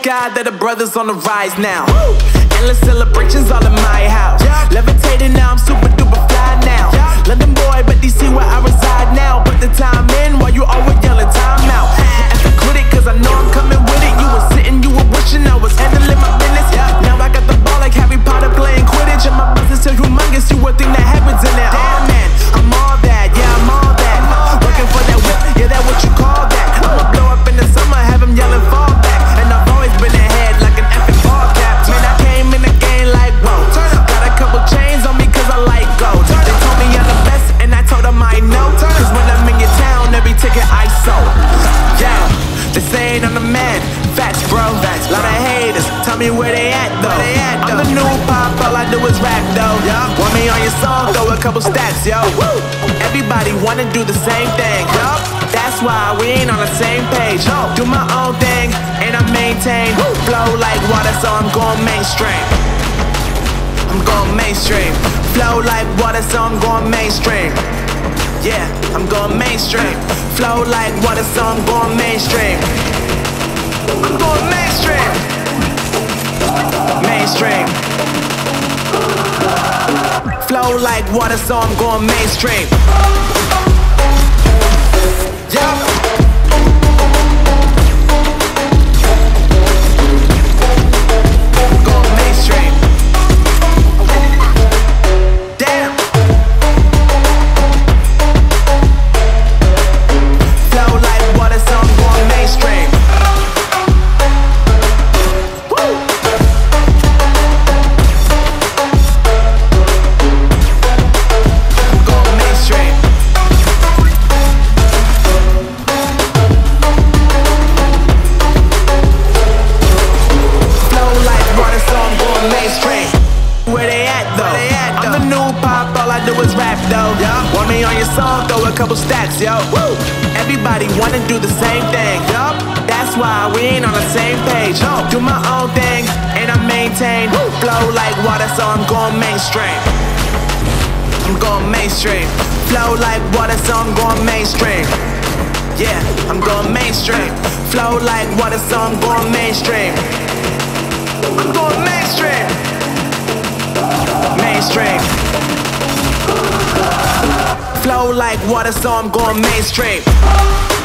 God that the brothers on the rise now. Endless celebrations all in my house. Levitating now, I'm super duper fly now. London boy, but DC where I reside now. Put the time in while you always yelling time out. And to quit it, cause I know I'm coming with it. You were sitting, you were wishing I was handling my business. Now I got the ball like Harry Potter playing Quidditch. And my business so humongous, you would think that happens in there. Oh man, I'm all that, yeah, I'm all that. Working for that whip, yeah, that what you call that. I'ma blow up in the summer, have them yelling fall back. And I've always been ahead like an epic ball cap. Man, I came in the game like, whoa. Got a couple chains on me cause I like gold. They told me I'm the best and I told them I know. Cause when I'm in your town, every ticket I sold. Yeah, they saying I'm the man. Facts, bro. Lot of haters, tell me where they at though. I'm the new pop, all I do is rap though. Want me on your song, throw a couple stacks, yo. Everybody wanna do the same thing. That's why we ain't on the same page. Do my own thing and I maintain. Flow like water, so I'm going mainstream. I'm going mainstream. Flow like water, so I'm going mainstream. Yeah, I'm going mainstream. Flow like water, so I'm going mainstream. I'm going mainstream. Mainstream. Flow like water, so I'm going mainstream. Yeah. Going mainstream. Damn. Flow like water, so I'm going mainstream. Want me on your song, throw a couple stacks, yo. Everybody wanna do the same thing, yup. That's why we ain't on the same page. Do my own thing and I maintain. Flow like water, so I'm going mainstream. I'm going mainstream. Flow like water, so I'm going mainstream. Yeah, I'm going mainstream. Flow like water, so I'm going mainstream. I'm going mainstream. Mainstream. Flow like water, so I'm going mainstream.